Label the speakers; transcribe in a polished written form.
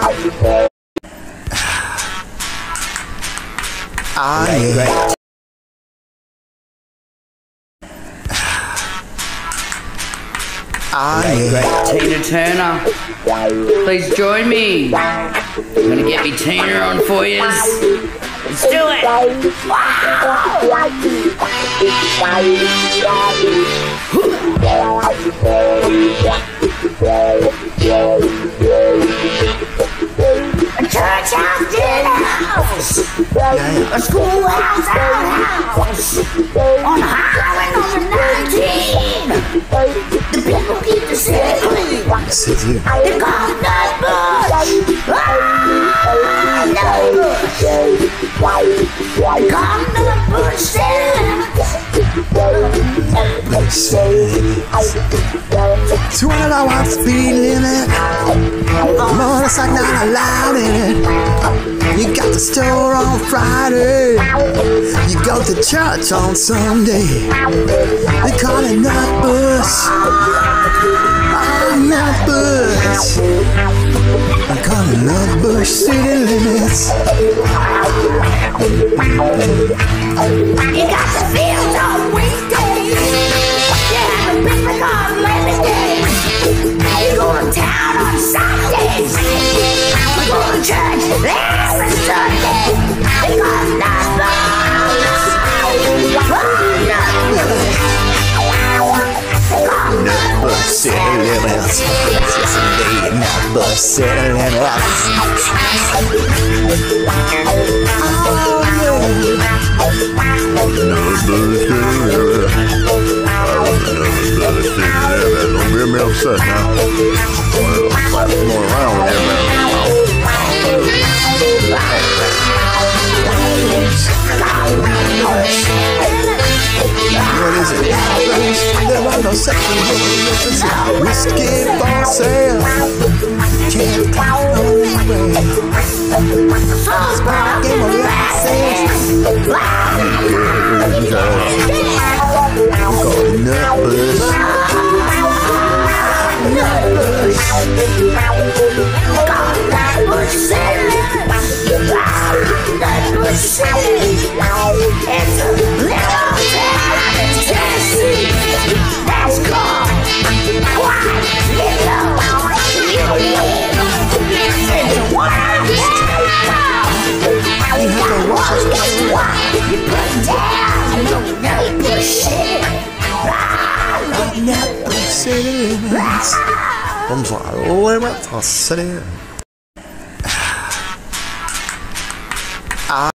Speaker 1: Yeah.
Speaker 2: Tina Turner, please join me. I'm gonna get me Tina on for you. Let's do it. A church house dinner house, a schoolhouse outhouse, on highway number 19. The people keep the city clean. They call it Nut Bush. Nut Bush. They call it Nut Bush
Speaker 1: $200 speed limit, motorcycle not allowed in it. You got the store on Friday, you go to church on Sunday. They call it Nut Bush. Nut Bush. They call it Nut Bush city limits.
Speaker 2: You got the fields on weekdays. Yeah, the picnic on Wednesdays. You go to town on Sundays. We go to church every Sunday. They call it Nut Bush.
Speaker 1: Nut Bush city limits. Yes indeed, Nut Bush city limits.
Speaker 3: Don't get me upset now. Clap more around with him, man.
Speaker 1: What is it? There are no section rules. Whiskey for sale. Can't clown no way. Game of license. Call it Nut Bush.
Speaker 2: Nut Bush. Nut Bush City. Nut Bush City. It's a little town in Tennessee. That's called White Yellow. You listen to what I'm telling you. You got one that's white. You put down Nut Bush City.
Speaker 1: Nut Bush city limits.
Speaker 3: I'm sorry, limits. I'll sit in.